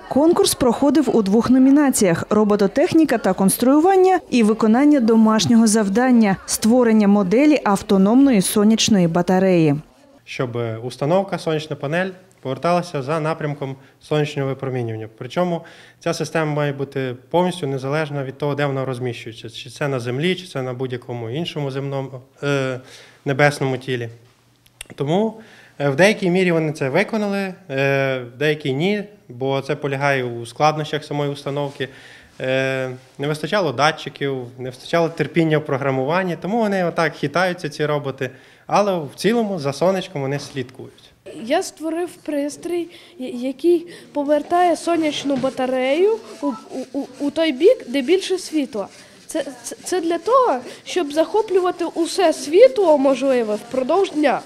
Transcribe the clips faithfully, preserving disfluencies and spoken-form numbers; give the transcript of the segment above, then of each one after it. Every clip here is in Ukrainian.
Конкурс проходив у двох номінаціях – робототехніка та конструювання і виконання домашнього завдання – створення моделі автономної сонячної батареї. Щоб установка, сонячна панель поверталася за напрямком сонячного випромінювання. Причому ця система має бути повністю незалежна від того, де вона розміщується. Чи це на Землі, чи це на будь-якому іншому земному, е, небесному тілі. Тому в деякій мірі вони це виконали, в деякій ні, бо це полягає у складнощах самої установки. Не вистачало датчиків, не вистачало терпіння в програмуванні, тому вони отак хитаються, ці роботи, але в цілому за сонечком вони слідкують. Я створив пристрій, який повертає сонячну батарею у, у, у той бік, де більше світла. Це, це, це для того, щоб захоплювати усе світло можливе впродовж дня.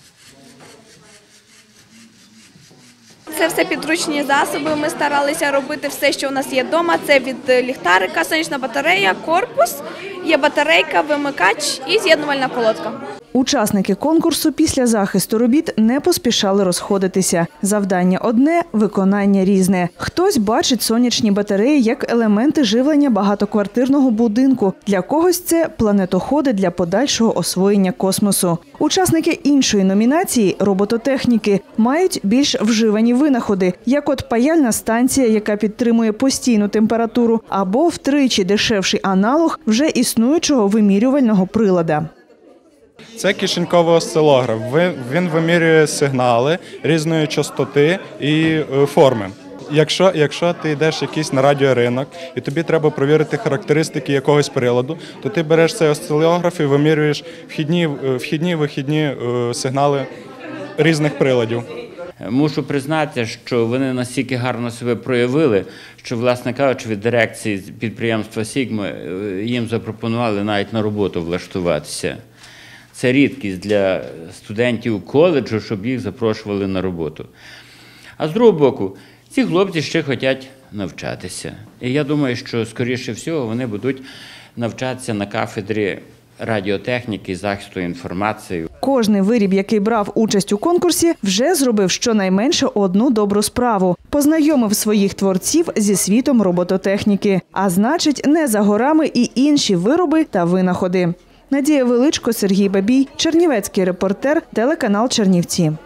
Це все підручні засоби, ми старалися робити все, що у нас є вдома. Це від ліхтарика, сонячна батарея, корпус, є батарейка, вимикач і з'єднувальна колодка. Учасники конкурсу після захисту робіт не поспішали розходитися. Завдання одне – виконання різне. Хтось бачить сонячні батареї як елементи живлення багатоквартирного будинку. Для когось це планетоходи для подальшого освоєння космосу. Учасники іншої номінації – робототехніки – мають більш вживані винаходи, як от паяльна станція, яка підтримує постійну температуру, або втричі дешевший аналог вже існуючого вимірювального прилада. Це кишеньковий осцилограф. Він вимірює сигнали різної частоти і форми. Якщо, якщо ти йдеш якийсь на радіоринок і тобі треба перевірити характеристики якогось приладу, то ти береш цей осцилограф і вимірюєш вхідні, вхідні, вихідні сигнали різних приладів. Мушу признати, що вони настільки гарно себе проявили, що, власне кажучи, від дирекції підприємства «Сігма» їм запропонували навіть на роботу влаштуватися. Це рідкість для студентів коледжу, щоб їх запрошували на роботу. А з другого боку, ці хлопці ще хочуть навчатися. І я думаю, що, скоріше всього, вони будуть навчатися на кафедрі радіотехніки і захисту інформації. Кожний виріб, який брав участь у конкурсі, вже зробив щонайменше одну добру справу. Познайомив своїх творців зі світом робототехніки. А значить, не за горами і інші вироби та винаходи. Надія Величко, Сергій Бабій, Чернівецький репортер, телеканал Чернівці.